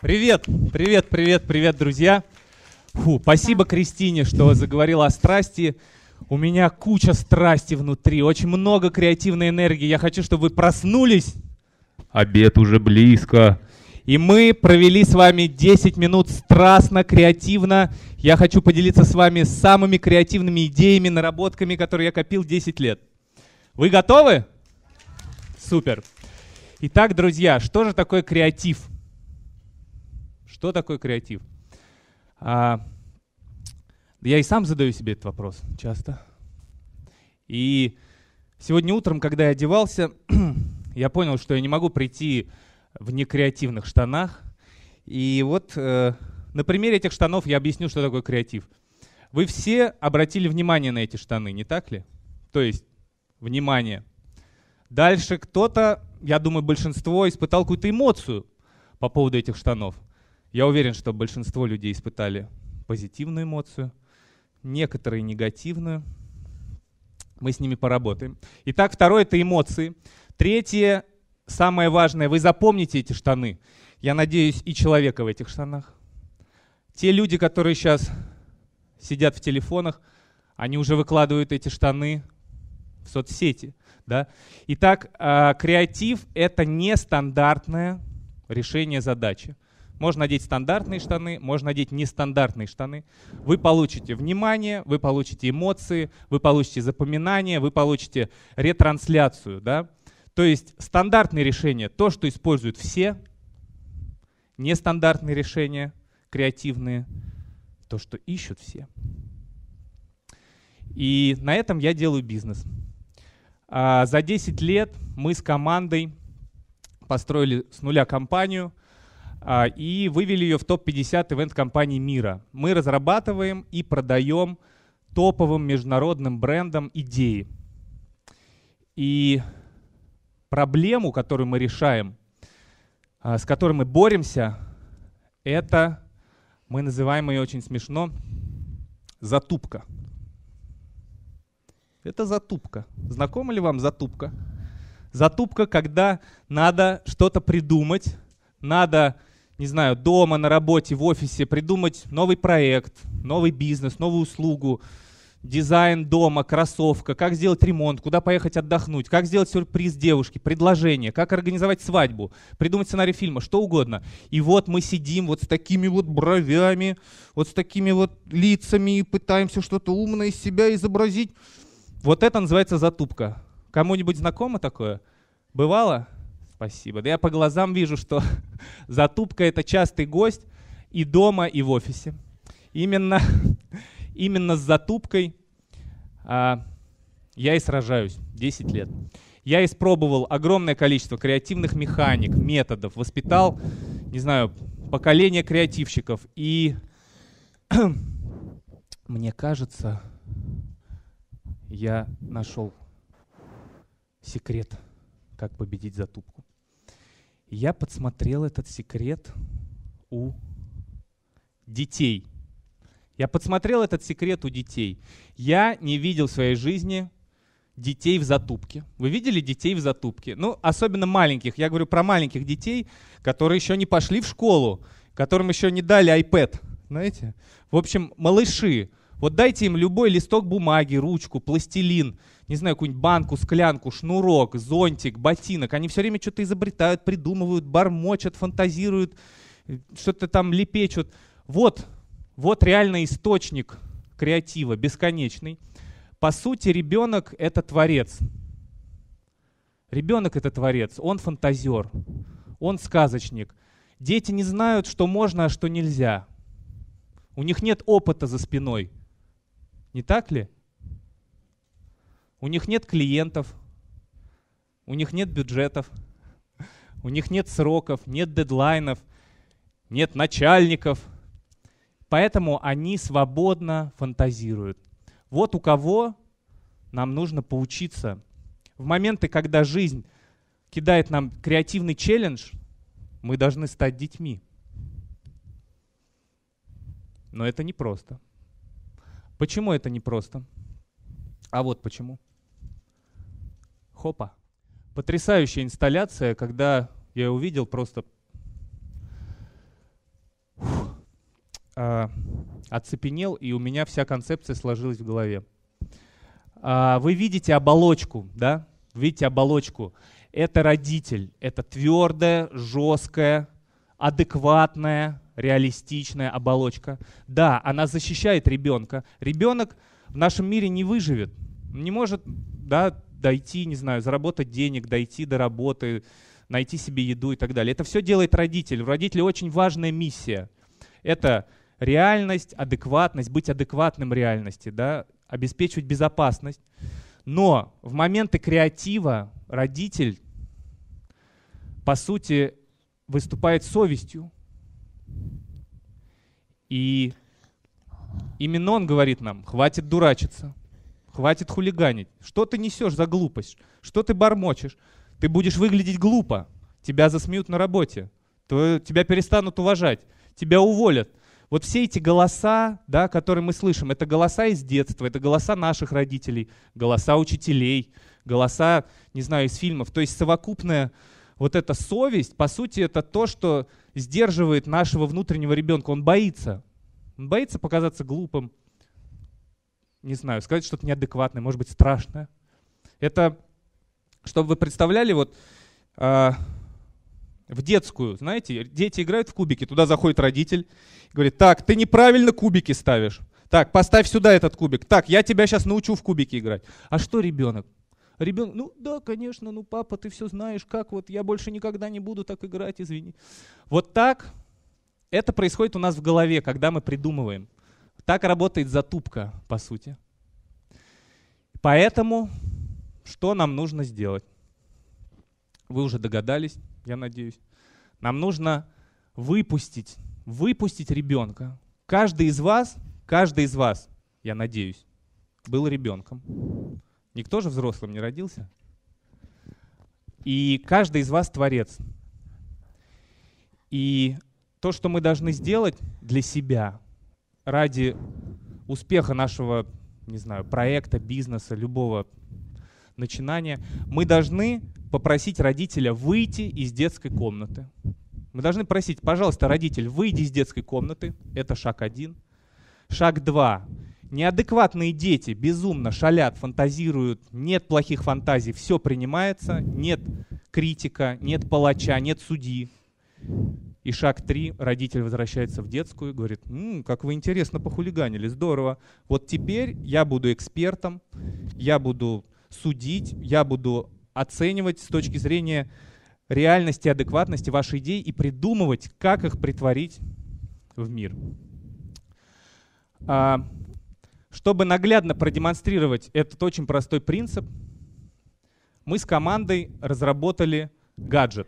Привет, привет, привет, привет, друзья. Спасибо Кристине, что заговорила о страсти. У меня куча страсти внутри, очень много креативной энергии. Я хочу, чтобы вы проснулись. Обед уже близко. И мы провели с вами 10 минут страстно, креативно. Я хочу поделиться с вами самыми креативными идеями, наработками, которые я копил 10 лет. Вы готовы? Супер. Итак, друзья, что же такое креатив? Что такое креатив? Я и сам задаю себе этот вопрос часто. И сегодня утром, когда я одевался, я понял, что я не могу прийти в некреативных штанах. И вот на примере этих штанов я объясню, что такое креатив. Вы все обратили внимание на эти штаны, не так ли? То есть, внимание. Дальше кто-то, я думаю, большинство испытал какую-то эмоцию по поводу этих штанов. Я уверен, что большинство людей испытали позитивную эмоцию, некоторые негативную. Мы с ними поработаем. Итак, второе — это эмоции. Третье, самое важное, вы запомните эти штаны. Я надеюсь, и человека в этих штанах. Те люди, которые сейчас сидят в телефонах, они уже выкладывают эти штаны в соцсети. Да? Итак, креатив — это нестандартное решение задачи. Можно надеть стандартные штаны, можно надеть нестандартные штаны. Вы получите внимание, вы получите эмоции, вы получите запоминание, вы получите ретрансляцию. Да? То есть стандартные решения — то, что используют все. Нестандартные решения, креативные — то, что ищут все. И на этом я делаю бизнес. За 10 лет мы с командой построили с нуля компанию и вывели ее в топ-50 ивент-компаний мира. Мы разрабатываем и продаем топовым международным брендам идеи. И проблему, которую мы решаем, с которой мы боремся, это, мы называем ее очень смешно, затупка. Это затупка. Знакома ли вам затупка? Затупка, когда надо что-то придумать, надо, не знаю, дома, на работе, в офисе придумать новый проект, новый бизнес, новую услугу, дизайн дома, кроссовка, как сделать ремонт, куда поехать отдохнуть, как сделать сюрприз девушке, предложение, как организовать свадьбу, придумать сценарий фильма, что угодно. И вот мы сидим вот с такими вот бровями, вот с такими вот лицами и пытаемся что-то умное из себя изобразить. Вот это называется затупка. Кому-нибудь знакомо такое? Бывало? Спасибо. Да я по глазам вижу, что затупка — это частый гость и дома, и в офисе. Именно с затупкой я и сражаюсь 10 лет. Я испробовал огромное количество креативных механик, методов, воспитал, не знаю, поколение креативщиков. И мне кажется, я нашел секрет, как победить затупку. Я подсмотрел этот секрет у детей. Я подсмотрел этот секрет у детей. Я не видел в своей жизни детей в затупке. Вы видели детей в затупке? Ну, особенно маленьких. Я говорю про маленьких детей, которые еще не пошли в школу, которым еще не дали iPad. Знаете? В общем, малыши. Вот дайте им любой листок бумаги, ручку, пластилин, не знаю, какую-нибудь банку, склянку, шнурок, зонтик, ботинок. Они все время что-то изобретают, придумывают, бормочут, фантазируют, что-то там лепечут. Вот реально источник креатива, бесконечный. По сути, ребенок — это творец. Ребенок — это творец, он фантазер, он сказочник. Дети не знают, что можно, а что нельзя. У них нет опыта за спиной. Не так ли? У них нет клиентов, у них нет бюджетов, у них нет сроков, нет дедлайнов, нет начальников. Поэтому они свободно фантазируют. Вот у кого нам нужно поучиться. В моменты, когда жизнь кидает нам креативный челлендж, мы должны стать детьми. Но это непросто. Почему это непросто? А вот почему. Хопа. Потрясающая инсталляция, когда я увидел, просто оцепенел, и у меня вся концепция сложилась в голове. Вы видите оболочку, да? Видите оболочку. Это родитель, это твердая, жесткая, адекватная, реалистичная оболочка. Да, она защищает ребенка. Ребенок в нашем мире не выживет, не может, да, дойти, не знаю, заработать денег, дойти до работы, найти себе еду и так далее. Это все делает родитель. У родителя очень важная миссия. Это реальность, адекватность, быть адекватным реальности, да, обеспечивать безопасность. Но в моменты креатива родитель, по сути, выступает совестью. И именно он говорит нам: хватит дурачиться, хватит хулиганить. Что ты несешь за глупость? Что ты бормочешь? Ты будешь выглядеть глупо. Тебя засмеют на работе. Тебя перестанут уважать. Тебя уволят. Вот все эти голоса, да, которые мы слышим, это голоса из детства, это голоса наших родителей, голоса учителей, голоса, не знаю, из фильмов. То есть совокупная вот эта совесть, по сути, это то, что сдерживает нашего внутреннего ребенка. Он боится. Он боится показаться глупым, не знаю, сказать что-то неадекватное, может быть, страшное. Это, чтобы вы представляли, вот в детскую, знаете, дети играют в кубики, туда заходит родитель, говорит: так, ты неправильно кубики ставишь. Так, поставь сюда этот кубик. Так, я тебя сейчас научу в кубики играть. А что ребенок? Ребенок: ну да, конечно, ну папа, ты все знаешь, как вот, я больше никогда не буду так играть, извини. Вот так это происходит у нас в голове, когда мы придумываем. Так работает затупка, по сути. Поэтому что нам нужно сделать? Вы уже догадались, я надеюсь. Нам нужно выпустить ребенка. Каждый из вас, я надеюсь, был ребенком. Никто же взрослым не родился. И каждый из вас творец. И то, что мы должны сделать для себя, ради успеха нашего, не знаю, проекта, бизнеса, любого начинания, мы должны попросить родителя выйти из детской комнаты. Мы должны просить: пожалуйста, родитель, выйди из детской комнаты. Это шаг 1. Шаг 2. Неадекватные дети безумно шалят, фантазируют, нет плохих фантазий, все принимается, нет критика, нет палача, нет судьи. И шаг 3. Родитель возвращается в детскую и говорит: как вы интересно похулиганили, здорово. Вот теперь я буду экспертом, я буду судить, я буду оценивать с точки зрения реальности, адекватности ваших идей и придумывать, как их претворить в мир. Чтобы наглядно продемонстрировать этот очень простой принцип, мы с командой разработали гаджет.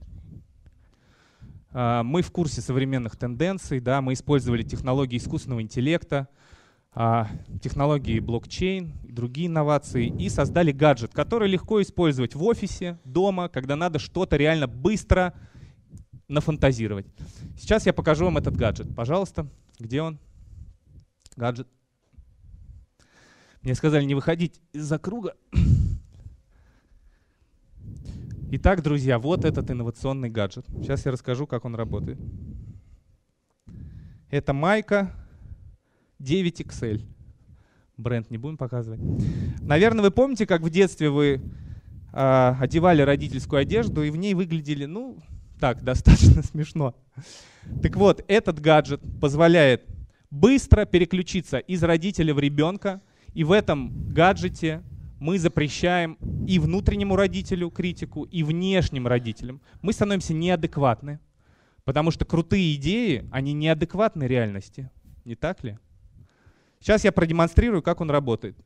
Мы в курсе современных тенденций, да, мы использовали технологии искусственного интеллекта, технологии блокчейн, другие инновации и создали гаджет, который легко использовать в офисе, дома, когда надо что-то реально быстро нафантазировать. Сейчас я покажу вам этот гаджет. Пожалуйста, где он? Гаджет. Мне сказали не выходить из-за круга. Итак, друзья, вот этот инновационный гаджет. Сейчас я расскажу, как он работает. Это майка 9XL. Бренд не будем показывать. Наверное, вы помните, как в детстве вы одевали родительскую одежду и в ней выглядели, ну, так, достаточно смешно. Так вот, этот гаджет позволяет быстро переключиться из родителя в ребенка, и в этом гаджете мы запрещаем и внутреннему родителю критику, и внешним родителям. Мы становимся неадекватны, потому что крутые идеи, они неадекватны реальности. Не так ли? Сейчас я продемонстрирую, как он работает.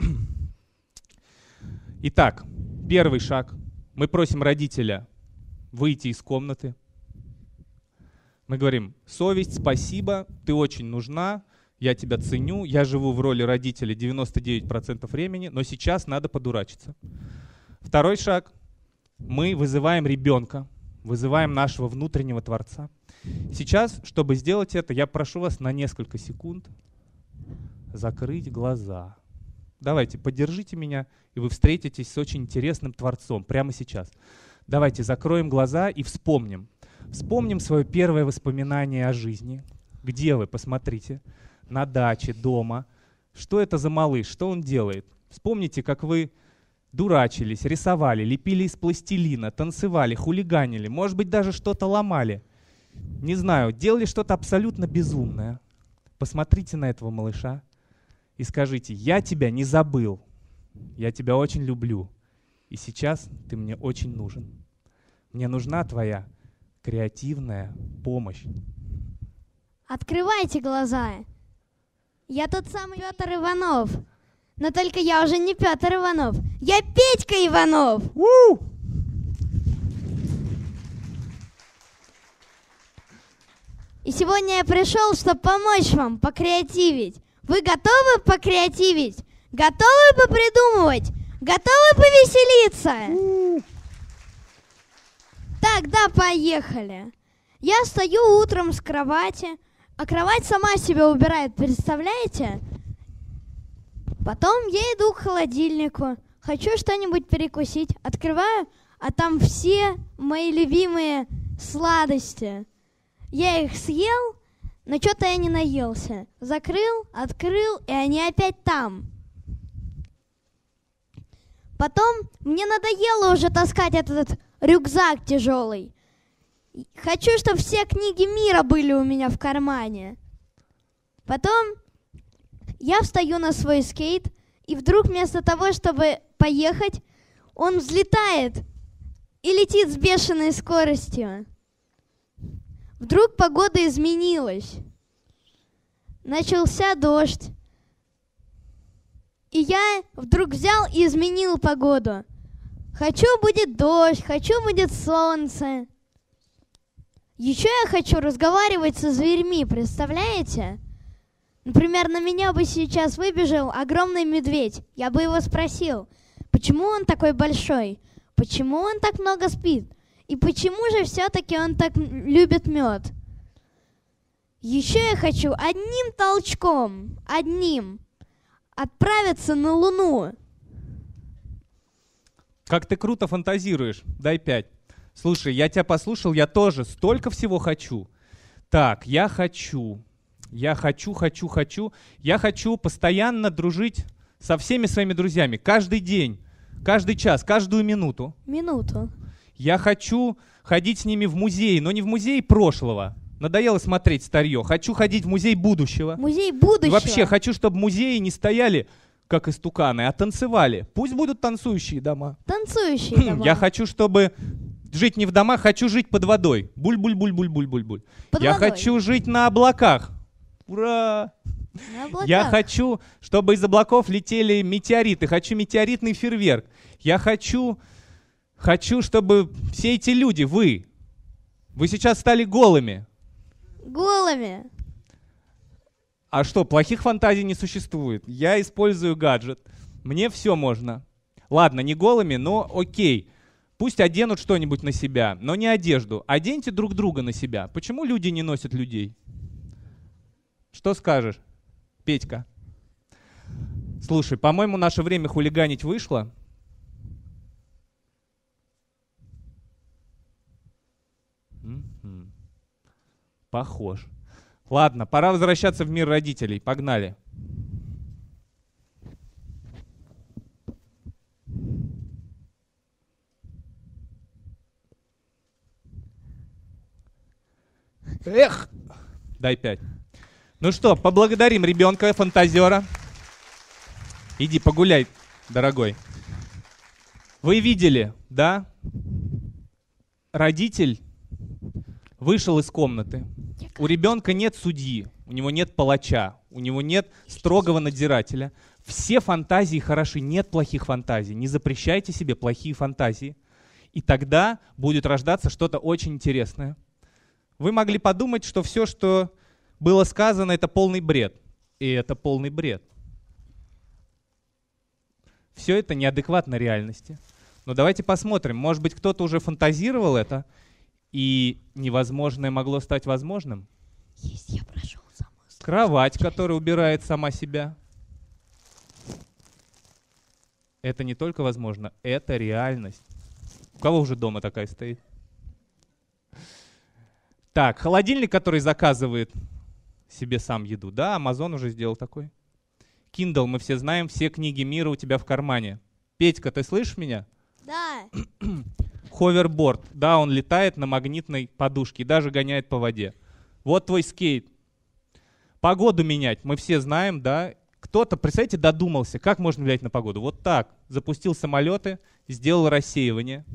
Итак, первый шаг. Мы просим родителя выйти из комнаты. Мы говорим: совесть, спасибо, ты очень нужна, я тебя ценю, я живу в роли родителя 99% времени, но сейчас надо подурачиться. Второй шаг. Мы вызываем ребенка, вызываем нашего внутреннего творца. Сейчас, чтобы сделать это, я прошу вас на несколько секунд закрыть глаза. Давайте, поддержите меня, и вы встретитесь с очень интересным творцом прямо сейчас. Давайте закроем глаза и вспомним. Вспомним свое первое воспоминание о жизни. Где вы? Посмотрите. На даче, дома. Что это за малыш? Что он делает? Вспомните, как вы дурачились, рисовали, лепили из пластилина, танцевали, хулиганили, может быть, даже что-то ломали. Не знаю, делали что-то абсолютно безумное. Посмотрите на этого малыша и скажите: я тебя не забыл, я тебя очень люблю, и сейчас ты мне очень нужен. Мне нужна твоя креативная помощь. Открывайте глаза. Я тот самый Петр Иванов. Но только я уже не Петр Иванов. Я Петька Иванов. И сегодня я пришел, чтобы помочь вам покреативить. Вы готовы покреативить? Готовы попридумывать? Готовы повеселиться? Тогда поехали. Я встаю утром с кровати, а кровать сама себя убирает, представляете? Потом я иду к холодильнику, хочу что-нибудь перекусить, открываю, а там все мои любимые сладости. Я их съел, но что-то я не наелся. Закрыл, открыл, и они опять там. Потом мне надоело уже таскать этот рюкзак тяжелый. Хочу, чтобы все книги мира были у меня в кармане. Потом я встаю на свой скейт, и вдруг вместо того, чтобы поехать, он взлетает и летит с бешеной скоростью. Вдруг погода изменилась. Начался дождь. И я вдруг взял и изменил погоду. Хочу будет дождь, хочу будет солнце. Еще я хочу разговаривать со зверьми, представляете? Например, на меня бы сейчас выбежал огромный медведь. Я бы его спросил, почему он такой большой? Почему он так много спит? И почему же все-таки он так любит мед? Еще я хочу одним толчком, отправиться на Луну. Как ты круто фантазируешь. Дай 5. Слушай, я тебя послушал, я тоже столько всего хочу. Так, я хочу постоянно дружить со всеми своими друзьями. Каждый день, каждый час, каждую минуту. Я хочу ходить с ними в музей, но не в музей прошлого. Надоело смотреть старье. Хочу ходить в музей будущего. Музей будущего? И вообще хочу, чтобы музеи не стояли как истуканы, а танцевали. Пусть будут танцующие дома. Танцующие дома. Я хочу, чтобы жить не в домах, хочу жить под водой. Буль-буль-буль-буль-буль-буль. Я хочу жить на облаках. Ура! На облаках. Я хочу, чтобы из облаков летели метеориты. Хочу метеоритный фейерверк. Я хочу, чтобы все эти люди, вы сейчас стали голыми. Голыми. А что, плохих фантазий не существует? Я использую гаджет. Мне все можно. Ладно, не голыми, но окей. Пусть оденут что-нибудь на себя, но не одежду. Оденьте друг друга на себя. Почему люди не носят людей? Что скажешь, Петька? Слушай, по-моему, наше время хулиганить вышло. Похож. Ладно, пора возвращаться в мир родителей. Погнали. Эх! Дай 5. Ну что, поблагодарим ребенка-фантазера. Иди погуляй, дорогой. Вы видели, да? Родитель вышел из комнаты. У ребенка нет судьи, у него нет палача, у него нет строгого надзирателя. Все фантазии хороши, нет плохих фантазий. Не запрещайте себе плохие фантазии. И тогда будет рождаться что-то очень интересное. Вы могли подумать, что все, что было сказано, это полный бред. И это полный бред. Все это неадекватно реальности. Но давайте посмотрим, может быть, кто-то уже фантазировал это, и невозможное могло стать возможным? Есть, я прошел самую. Кровать, которая убирает сама себя. Это не только возможно, это реальность. У кого уже дома такая стоит? Так, холодильник, который заказывает себе сам еду. Да, Amazon уже сделал такой. Kindle, мы все знаем, все книги мира у тебя в кармане. Петька, ты слышишь меня? Да. Ховерборд, да, он летает на магнитной подушке и даже гоняет по воде. Вот твой скейт. Погоду менять, мы все знаем, да. Кто-то, представляете, додумался, как можно влиять на погоду. Вот так, запустил самолеты, сделал рассеивание.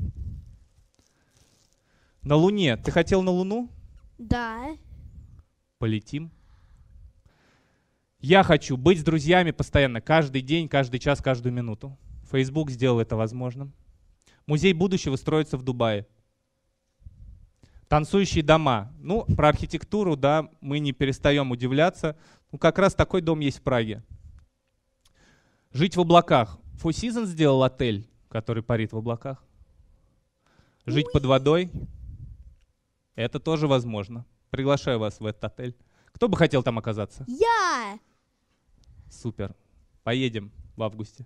На Луне, ты хотел на Луну? Да. Полетим. Я хочу быть с друзьями постоянно, каждый день, каждый час, каждую минуту. Facebook сделал это возможным. Музей будущего строится в Дубае. Танцующие дома. Ну, про архитектуру, да, мы не перестаем удивляться. Ну, как раз такой дом есть в Праге. Жить в облаках. Four Seasons сделал отель, который парит в облаках. Жить под водой. Это тоже возможно. Приглашаю вас в этот отель. Кто бы хотел там оказаться? Я! Супер. Поедем в августе.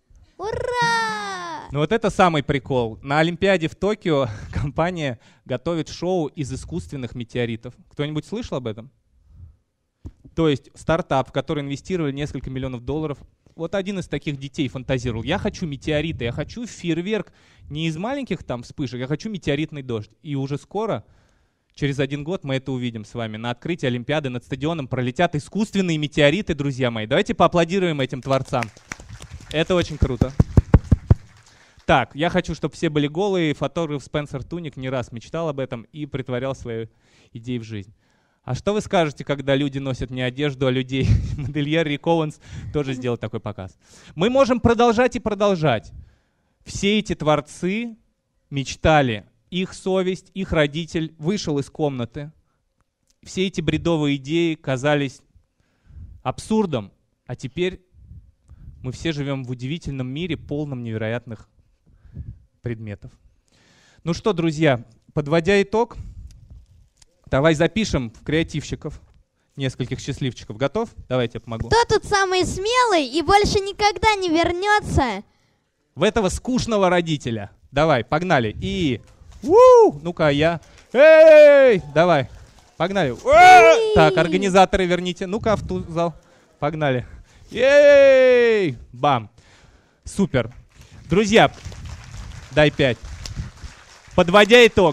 Ура! Ну вот это самый прикол. На Олимпиаде в Токио компания готовит шоу из искусственных метеоритов. Кто-нибудь слышал об этом? То есть стартап, в который инвестировали несколько миллионов долларов. Вот один из таких детей фантазировал. Я хочу метеориты, я хочу фейерверк не из маленьких там вспышек, я хочу метеоритный дождь. И уже скоро, через 1 год, мы это увидим с вами. На открытии Олимпиады над стадионом пролетят искусственные метеориты, друзья мои. Давайте поаплодируем этим творцам. Это очень круто. Так, я хочу, чтобы все были голые. Фотограф Спенсер Туник не раз мечтал об этом и притворял свои идеи в жизнь. А что вы скажете, когда люди носят не одежду, а людей? Модельер Рик Оуэнс тоже сделал такой показ. Мы можем продолжать и продолжать. Все эти творцы мечтали. Их совесть, их родитель вышел из комнаты. Все эти бредовые идеи казались абсурдом. А теперь мы все живем в удивительном мире, полном невероятных предметов. Ну что, друзья, подводя итог, давай запишем в креативщиков нескольких счастливчиков. Готов? Давайте я помогу. Кто тут самый смелый и больше никогда не вернется? В этого скучного родителя. Давай, погнали. И... Ну-ка, я... Эй! Давай, погнали. Так, организаторы верните. Ну-ка, в ту зал. Погнали. Ей! Бам! Супер. Друзья, дай 5. Подводя итог,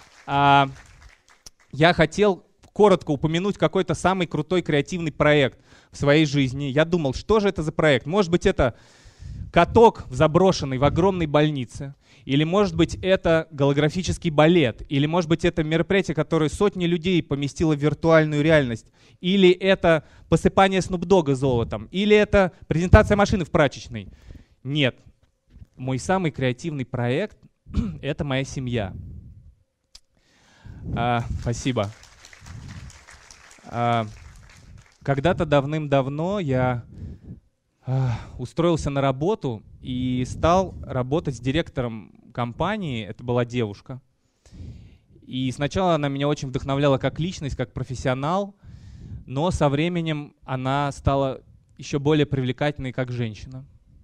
я хотел коротко упомянуть какой-то самый крутой креативный проект в своей жизни. Я думал, что же это за проект? Может быть, это каток, заброшенный в огромной больнице. Или, может быть, это голографический балет. Или, может быть, это мероприятие, которое сотни людей поместило в виртуальную реальность. Или это посыпание Снуп Догга золотом. Или это презентация машины в прачечной. Нет. Мой самый креативный проект — это моя семья. Спасибо. Когда-то давным-давно я устроился на работу и стал работать с директором компании. Это была девушка. И сначала она меня очень вдохновляла как личность, как профессионал, но со временем она стала еще более привлекательной как женщина.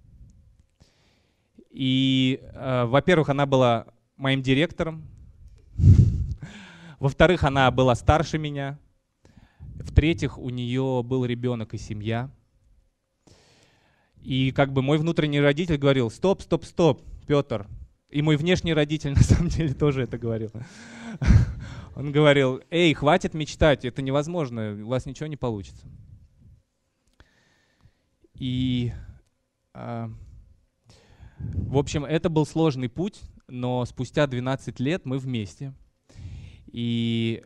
И, во-первых, она была моим директором. Во-вторых, она была старше меня. В-третьих, у нее был ребенок и семья. И как бы мой внутренний родитель говорил: стоп, стоп, стоп, Петр. И мой внешний родитель на самом деле тоже это говорил. Он говорил: эй, хватит мечтать, это невозможно, у вас ничего не получится. И, в общем, это был сложный путь, но спустя 12 лет мы вместе. И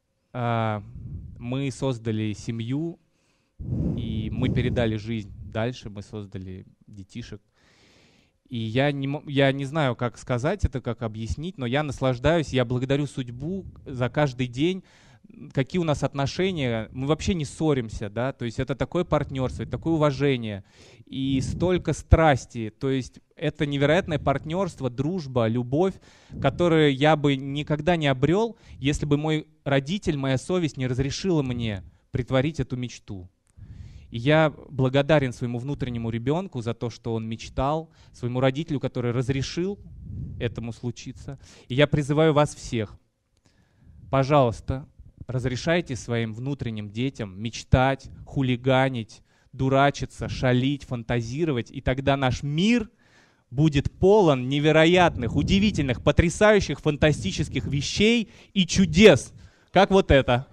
мы создали семью, и мы передали жизнь дальше, мы создали детишек. И я не знаю, как сказать это, как объяснить, но я наслаждаюсь, я благодарю судьбу за каждый день, какие у нас отношения. Мы вообще не ссоримся, да, то есть это такое партнерство, такое уважение и столько страсти. То есть это невероятное партнерство, дружба, любовь, которую я бы никогда не обрел, если бы мой родитель, моя совесть не разрешила мне притворить эту мечту. И я благодарен своему внутреннему ребенку за то, что он мечтал, своему родителю, который разрешил этому случиться. И я призываю вас всех, пожалуйста, разрешайте своим внутренним детям мечтать, хулиганить, дурачиться, шалить, фантазировать, и тогда наш мир будет полон невероятных, удивительных, потрясающих, фантастических вещей и чудес, как вот это.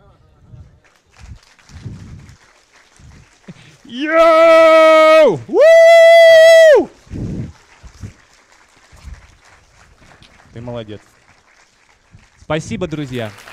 Йоу! У! Ты молодец. Спасибо, друзья.